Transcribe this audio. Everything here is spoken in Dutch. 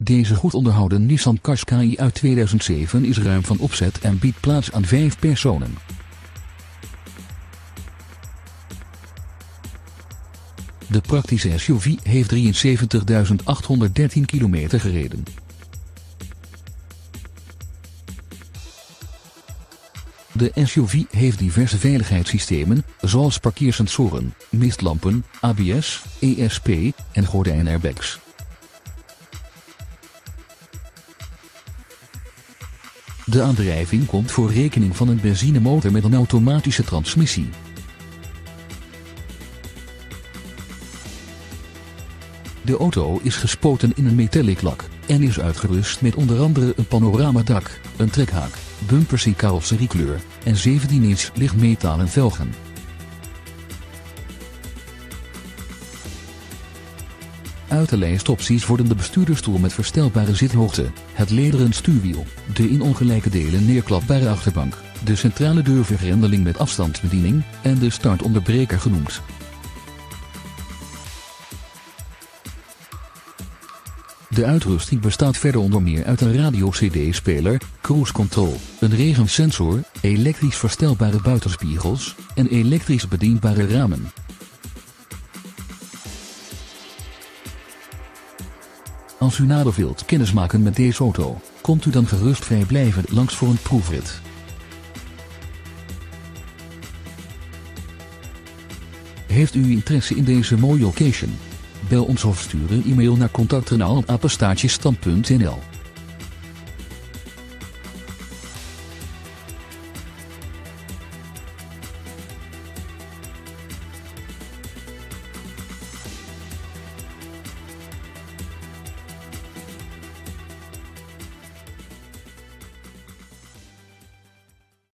Deze goed onderhouden Nissan Qashqai uit 2007 is ruim van opzet en biedt plaats aan 5 personen. De praktische SUV heeft 73.813 kilometer gereden. De SUV heeft diverse veiligheidssystemen, zoals parkeersensoren, mistlampen, ABS, ESP en gordijnairbags. De aandrijving komt voor rekening van een benzinemotor met een automatische transmissie. De auto is gespoten in een metallic lak en is uitgerust met onder andere een panoramadak, een trekhaak, bumpers in carrosseriekleur en 17-inch lichtmetalen velgen. Uit de lijst opties worden de bestuurdersstoel met verstelbare zithoogte, het lederen stuurwiel, de in ongelijke delen neerklapbare achterbank, de centrale deurvergrendeling met afstandsbediening en de startonderbreker genoemd. De uitrusting bestaat verder onder meer uit een radio-cd-speler, cruise control, een regensensor, elektrisch verstelbare buitenspiegels en elektrisch bedienbare ramen. Als u nader wilt kennismaken met deze auto, komt u dan gerust vrijblijvend langs voor een proefrit. Heeft u interesse in deze mooie occasion? Bel ons of stuur een e-mail naar contact@stand.nl.